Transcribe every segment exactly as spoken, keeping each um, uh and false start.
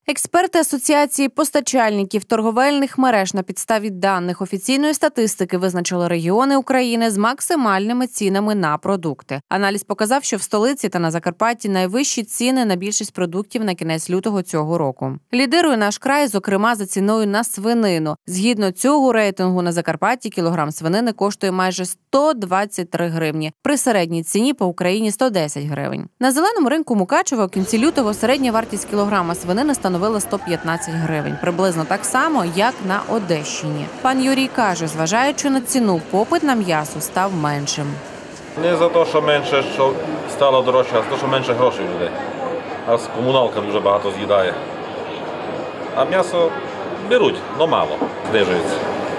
Експерти Асоціації постачальників торговельних мереж на підставі даних офіційної статистики визначили регіони України з максимальними цінами на продукти. Аналіз показав, що в столиці та на Закарпатті найвищі ціни на більшість продуктів на кінець лютого цього року. Лідирує наш край, зокрема, за ціною на свинину. Згідно цього рейтингу, на Закарпатті кілограм свинини коштує майже сто двадцять три гривні. При середній ціні по Україні – сто десять гривень. На зеленому ринку Мукачева у кінці лютого середня вартість кілограма свинини становила сто п'ятнадцять гривень. Приблизно так само, як на Одещині. Пан Юрій каже, зважаючи на ціну, попит на м'ясо став меншим. Не за те, що менше, що стало дорожче, а за те, що менше грошей в людей. А з комуналка дуже багато з'їдає. А м'ясо беруть, але мало. Знижується.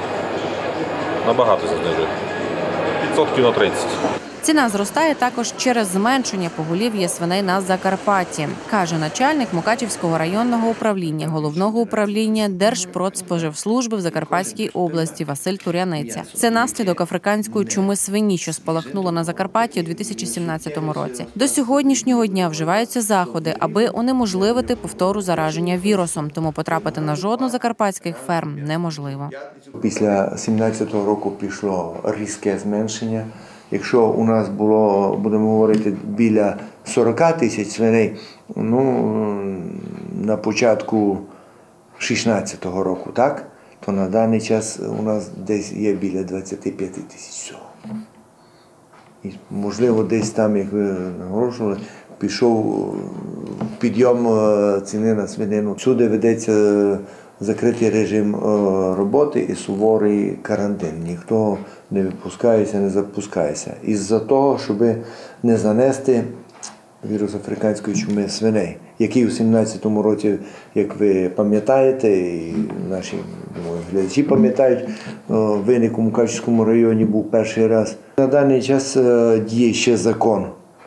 Набагато знижують. Відсотків на тридцять. Ціна зростає також через зменшення поголів'я свиней на Закарпатті, каже начальник Мукачівського районного управління Головного управління Держпродспоживслужби в Закарпатській області Василь Туряниця. Це наслідок африканської чуми свині, що спалахнула на Закарпатті у дві тисячі сімнадцятому році. До сьогоднішнього дня вживаються заходи, аби унеможливити повтору зараження вірусом, тому потрапити на жодну з закарпатських ферм неможливо. Після сімнадцятого року пішло різке зменшення. Якщо у нас було, будемо говорити, біля сорока тисяч свиней, ну, на початку шістнадцятого року, так, то на даний час у нас десь є біля двадцяти п'яти тисяч всього. І, можливо, десь там, як ви наголошували, пішов підйом ціни на свинину. Всюди ведеться закритий режим роботи і суворий карантин. Ніхто не випускається, не запускається. Із-за того, щоб не занести вірус африканської чуми свиней, який у сімнадцятому році, як ви пам'ятаєте, і наші думаю, глядачі пам'ятають, виник у Мукачівському районі був перший раз. На даний час діє ще закон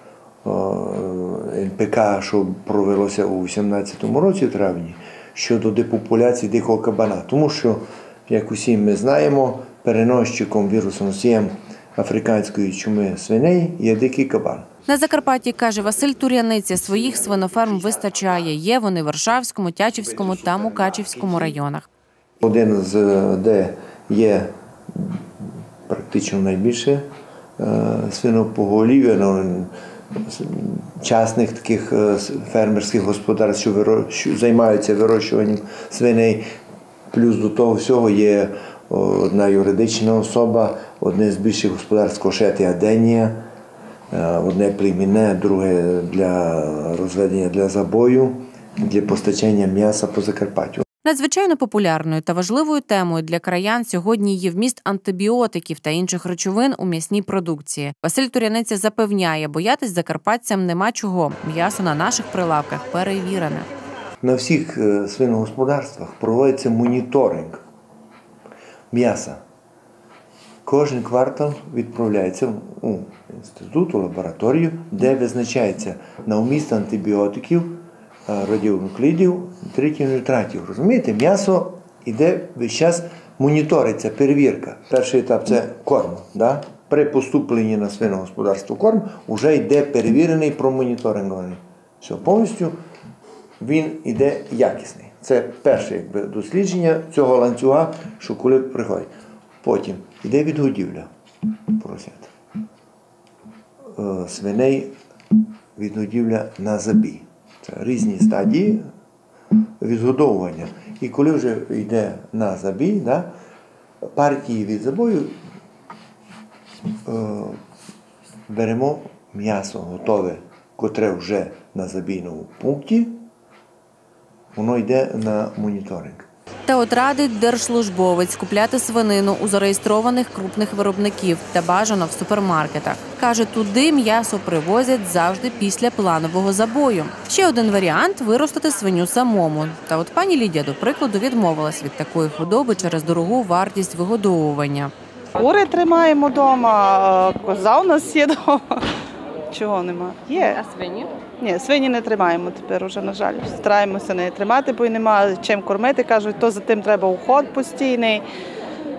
ен пе ка, що провелося у сімнадцятому році, в травні, щодо депопуляції дикого кабана. Тому що, як усі ми знаємо, переносчиком вірусоносієм африканської чуми свиней є дикий кабан. На Закарпатті, каже Василь Туряниця, своїх свиноферм вистачає. Є вони в Варшавському, Тячівському та Мукачівському районах. Один з, де є практично найбільше свинопоголів'я, частних таких фермерських господарств, що, виро... що займаються вирощуванням свиней. Плюс до того всього є одна юридична особа, одне з більших господарств Кошет і Аденія, одне племінне, друге для розведення для забою, для постачання м'яса по Закарпаттю. Надзвичайно популярною та важливою темою для краян сьогодні є вміст антибіотиків та інших речовин у м'ясній продукції. Василь Туряниця запевняє, боятись закарпатцям нема чого. М'ясо на наших прилавках перевірене. На всіх свиногосподарствах проводиться моніторинг м'яса. Кожен квартал відправляється у інститут, у лабораторію, де визначається на вміст антибіотиків, радіонуклідів, нитритів, нітратів. Розумієте, м'ясо йде весь час, моніториться, перевірка. Перший етап – це корм. Да? При поступленні на свиногосподарство корм вже йде перевірений, промоніторингований. Все, повністю він йде якісний. Це перше якби, дослідження цього ланцюга, що коли приходить. Потім йде відгодівля поросят. Свиней відгодівля на забій. Це різні стадії відгодовування. І коли вже йде на забій, да, партії від забою е, беремо м'ясо готове, котре вже на забійному пункті, воно йде на моніторинг. Та от радить держслужбовець купляти свинину у зареєстрованих крупних виробників та бажано в супермаркетах. Каже, туди м'ясо привозять завжди після планового забою. Ще один варіант – виростити свиню самому. Та от пані Лідія, до прикладу, відмовилась від такої худоби через дорогу вартість вигодовування. Кури тримаємо вдома, коза у нас є вдома. Чого нема? Є. А свині? Ні, свині не тримаємо тепер уже, на жаль. Стараємося не тримати, бо й нема чим кормити. Кажуть, то за тим треба уход постійний.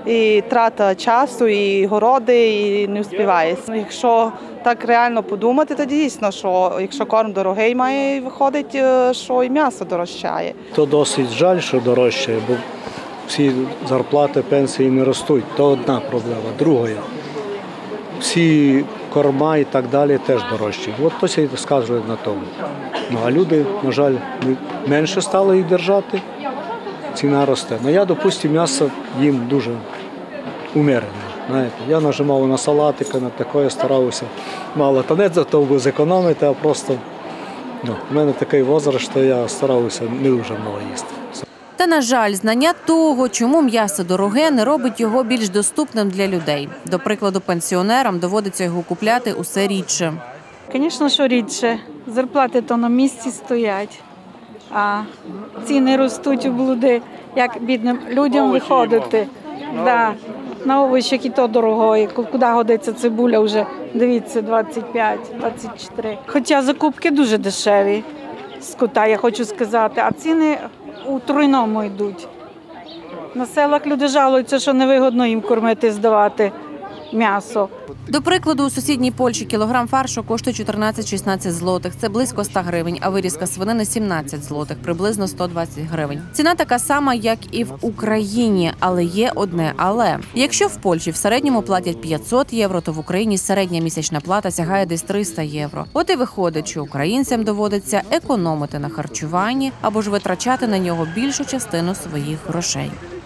і трата часу, і городи, і не встигає. Якщо так реально подумати, то дійсно, що якщо корм дорогий, має виходить, що і м'ясо дорожчає. То досить жаль, що дорожчає, бо всі зарплати, пенсії не ростуть. То одна проблема. Друга – всі корма і так далі теж дорожчі. От то ся і сказує на тому. Ну, а люди, на жаль, менше стали їх держати, ціна росте. Ну, я, допустим, м'ясо їм дуже умеренно. Знаєте, я нажимав на салатики, на таке, старався мало. Та не за то, аби зекономити, а просто ну, в мене такий возраст, що я старався не дуже много їсти. Та, на жаль, знання того, чому м'ясо дороге, не робить його більш доступним для людей. До прикладу, пенсіонерам доводиться його купляти усе рідше. Звісно, що рідше. Зарплати то на місці стоять, а ціни ростуть у блуди. Як бідним людям виходити? Да. На овочі і то дорогої. Куди годиться цибуля вже, дивіться, двадцять п'ять - двадцять чотири. Хоча закупки дуже дешеві з кота, я хочу сказати, а ціни у тройному йдуть. На селах люди жалуються, що невигодно їм кормити, здавати м'ясо. До прикладу, у сусідній Польщі кілограм фаршу коштує чотирнадцять - шістнадцять злотих. Це близько ста гривень, а вирізка свинини – сімнадцять злотих, приблизно сто двадцять гривень. Ціна така сама, як і в Україні, але є одне «але». Якщо в Польщі в середньому платять п'ятсот євро, то в Україні середня місячна плата сягає десь триста євро. От і виходить, що українцям доводиться економити на харчуванні або ж витрачати на нього більшу частину своїх грошей.